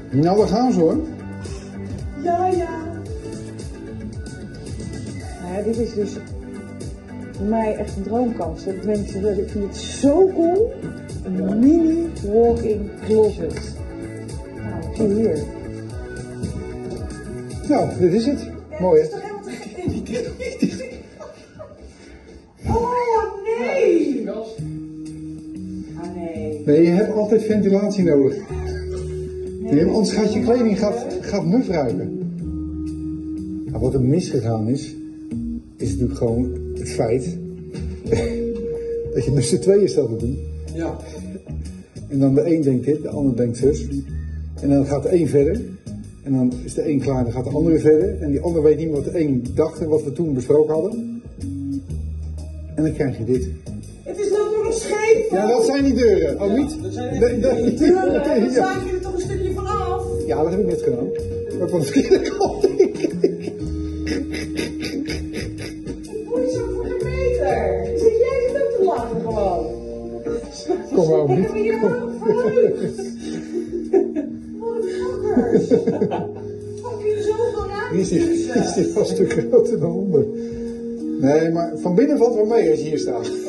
Nou, we gaan zo hoor. Ja, ja. Nou ja, dit is dus voor mij echt een droomkast. Dat mensen willen. Ik vind het zo cool. Een mini walk-in closet. Nou, zie je hier. Nou, dit is het. Mooi hè? Dat is toch helemaal te gek? Oh nee! Ah nee. Nee, je hebt altijd ventilatie nodig. Nee, anders gaat je kleding gaat muf ruiken. Nou, wat er misgegaan is natuurlijk gewoon het feit dat je met z'n tweeën staat te doen. Ja. En dan de een denkt dit, de ander denkt zus. En dan gaat de een verder. En dan is de een klaar, dan gaat de ander weer verder. En die ander weet niet wat de een dacht en wat we toen besproken hadden. En dan krijg je dit. Het is natuurlijk scheef. Ja, dat zijn die deuren. Oh, niet? Dat zijn Nee, Die deuren, daar ja. staan jullie toch een stukje van af? Ja, dat heb ik net gedaan. Maar van de verkeerde kant. Hoe is dat voor een meter? Zit jij dit ook te lachen gewoon? Kom maar op, Ik niet. heb hier maar vooruit. Wat een gakkers. Pak je zoveel Die ruimte. is die vast een stuk groter dan onder. Nee, maar van binnen valt wel mee als je hier staat.